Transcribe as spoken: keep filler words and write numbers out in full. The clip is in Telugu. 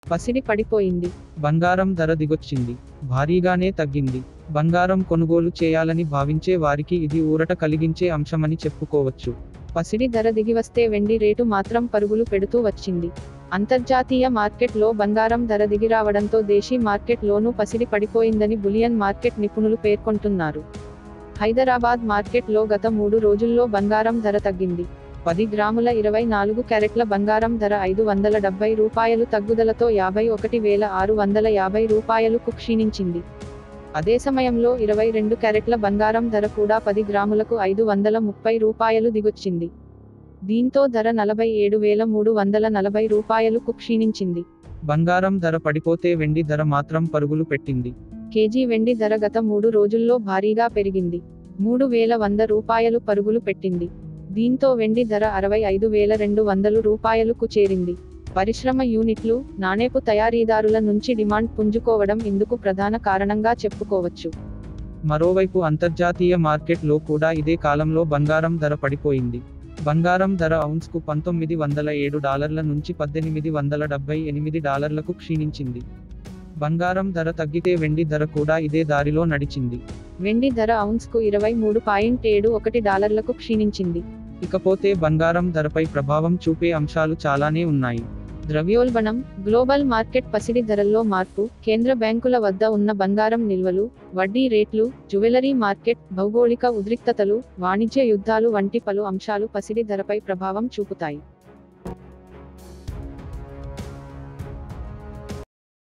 పసిడి పడిపోయింది. బంగారం ధర దిగొచ్చింది. భారీగానే తగ్గింది. బంగారం కొనుగోలు చేయాలని భావించే వారికి ఇది ఊరట కలిగించే అంశమని చెప్పుకోవచ్చు. పసిడి ధర దిగివస్తే వెండి రేటు మాత్రం పరుగులు పెడుతూ వచ్చింది. అంతర్జాతీయ మార్కెట్లో బంగారం ధర దిగిరావడంతో దేశీ మార్కెట్లోనూ పసిడి పడిపోయిందని బులియన్ మార్కెట్ నిపుణులు పేర్కొంటున్నారు. హైదరాబాద్ మార్కెట్లో గత మూడు రోజుల్లో బంగారం ధర తగ్గింది. పది గ్రాముల ఇరవై నాలుగు క్యారెట్ల బంగారం ధర ఐదు వందల డెబ్బై రూపాయలు తగ్గుదలతో యాభై ఒకటి వేల ఆరు వందల యాభై రూపాయలకు క్షీణించింది. అదే సమయంలో ఇరవై రెండు క్యారెట్ల బంగారం ధర కూడా పది గ్రాములకు ఐదు వందల ముప్పై రూపాయలు దిగొచ్చింది. దీంతో ధర నలభై ఏడు వేల మూడు వందల నలభై రూపాయలకు క్షీణించింది. బంగారం ధర పడిపోతే వెండి ధర మాత్రం పరుగులు పెట్టింది. కేజీ వెండి ధర గత మూడు రోజుల్లో భారీగా పెరిగింది. మూడు వేల వంద రూపాయలు పరుగులు పెట్టింది. దీంతో వెండి ధర అరవై ఐదు వేల రెండు వందలు రూపాయలకు చేరింది. పరిశ్రమ యూనిట్లు, నాణేపు తయారీదారుల నుంచి డిమాండ్ పుంజుకోవడం ఇందుకు ప్రధాన కారణంగా చెప్పుకోవచ్చు. మరోవైపు అంతర్జాతీయ మార్కెట్లో కూడా ఇదే కాలంలో బంగారం ధర పడిపోయింది. బంగారం ధర ఔన్స్కు పంతొమ్మిది వందల ఏడు డాలర్ల నుంచి పద్దెనిమిది వందల డెబ్బై ఎనిమిది డాలర్లకు క్షీణించింది. బంగారం ధర తగ్గితే వెండి ధర కూడా ఇదే దారిలో నడిచింది. వెండి ధర ఔన్స్కు ఇరవై మూడు పాయింట్ ఏడు ఒకటి డాలర్లకు క్షీణించింది. ఇకపోతే బంగారం ధరపై ప్రభావం చూపే అంశాలు చాలానే ఉన్నాయి. ద్రవ్యోల్బణం, గ్లోబల్ మార్కెట్ పసిడి ధరల్లో మార్పు, కేంద్ర బ్యాంకుల వద్ద ఉన్న బంగారం నిల్వలు, వడ్డీ రేట్లు, జ్యువెలరీ మార్కెట్, భౌగోళిక ఉద్రిక్తతలు, వాణిజ్య యుద్ధాలు వంటి పలు అంశాలు పసిడి ధరపై ప్రభావం చూపుతాయి.